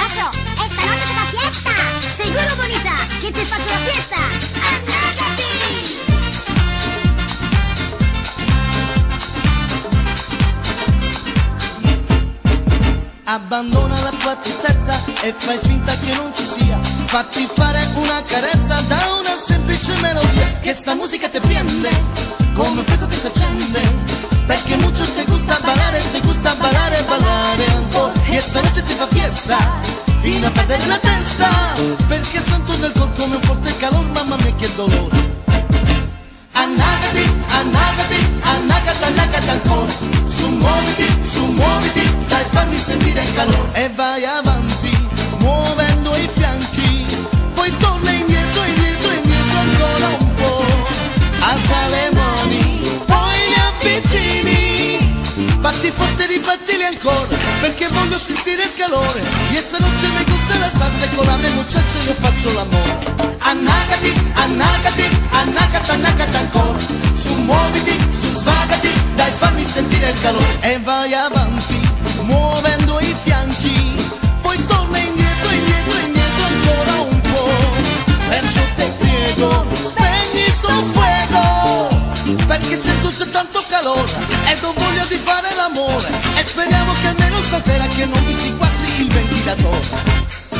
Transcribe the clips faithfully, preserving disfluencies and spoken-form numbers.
borracho, esta noche será fiesta. Seguro, bonita, que te faccio la fiesta. Annagati! Abbandona la tua tristezza e fai finta che non ci sia. Fatti fare una carezza da una semplice melodia. Che sta musica te prende come un fuoco che si accende, perché mucho te gusta ballare, te gusta ballare, ballare ancora. E sta noche si fa fiesta fino a perdere la testa, perché sento nel cor come un forte calore, mamma mia che dolore. Annagati, annagati, annagati, annagati ancora. Su muoviti, su muoviti, dai fammi sentire il calore. E vai avanti, muovendo i fianchi, poi torna indietro, indietro, indietro ancora un po'. Alza le mani, poi li avvicini, batti forte, ribattili ancora, perché voglio sentire il calore. E stanotte mi gusta la salsa e con la mia muchacha io faccio l'amore. Annagati, annagati, annagati, annagati ancora. Su muoviti, su svagati, dai fammi sentire il calore. E vai avanti, muovendo i fianchi, poi torna indietro, indietro, indietro ancora un po'. Perciò te prego, spegni sto fuoco, perché sento già tanto calore ed ho voglia di fare l'amore. E speriamo che almeno stasera che non mi si guasti il ventilatore.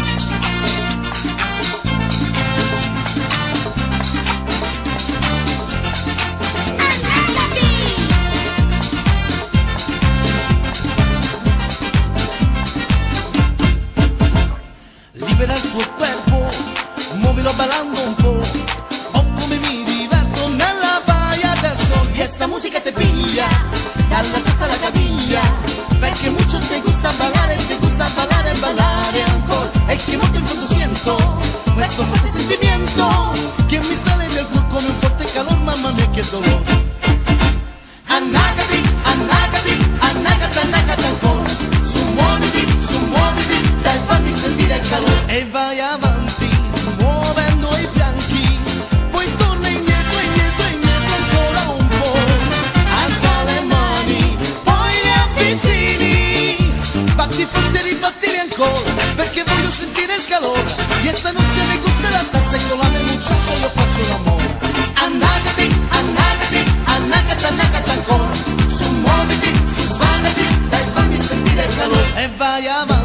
Libera il tuo corpo, muovilo ballando un po', oh come mi diverto nella baia del sol. E sta musica te piglia, dalla testa alla caviglia, perché mucho te gusta ballare, te gusta ballare, ballare ancora. E che molto in fondo siento questo forte sentimento che mi sale nel cuore come un forte calore, mamma mia che dolore. Annagati, annagati, annagati, annagati ancora. Su muoviti, su muoviti, dai fammi sentire il calore. E vai avanti, muovendo i fianchi, poi torna indietro, indietro, indietro ancora un po'. Alza le mani, poi li avvicini, batti forte, ribattili ancora, perché voglio sentire il calore. E stanotte mi gusta la salsa e con la mia muchacha io faccio l'amore. Annagati, annagati, annagati, annagati ancora. Su muoviti, su svagati, dai fammi sentire il calore. E vai avanti.